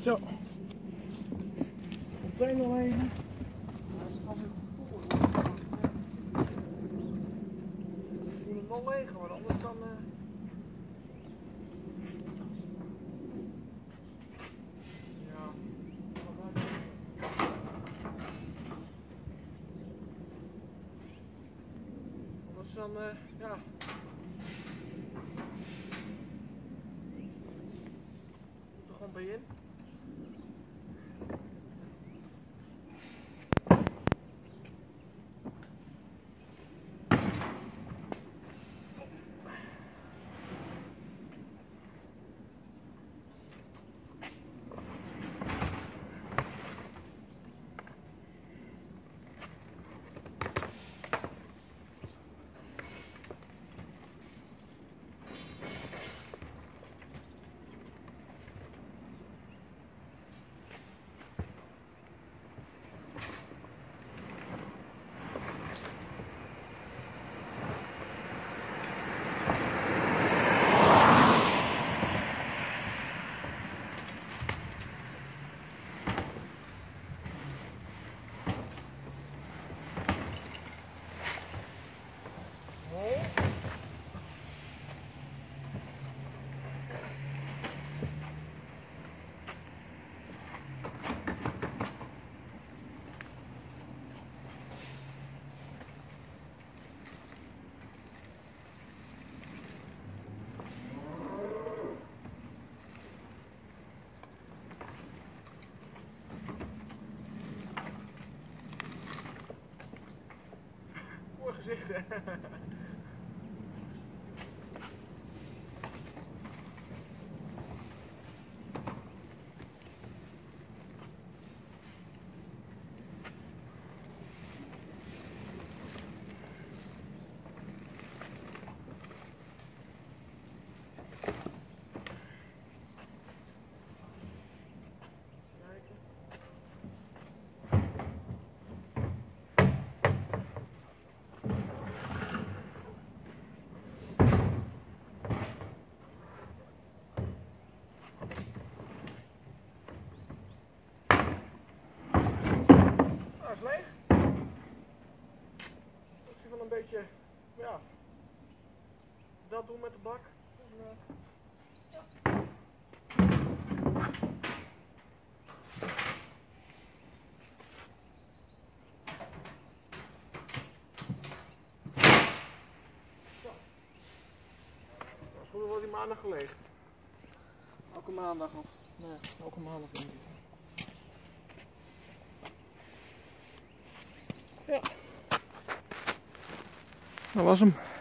Zo. Meteen nog even. Je moet hem wel leeg, want anders dan... Ja. Anders dan, ja. Moet er gewoon bij in. Gezicht, hè? Is leeg. Als je van een beetje, ja, dat doen met de bak. Ja. Zo. Dat is goed wel die maandag gelegen. Elke maandag of, nee, elke maandag denk ik. Ja, dat was hem.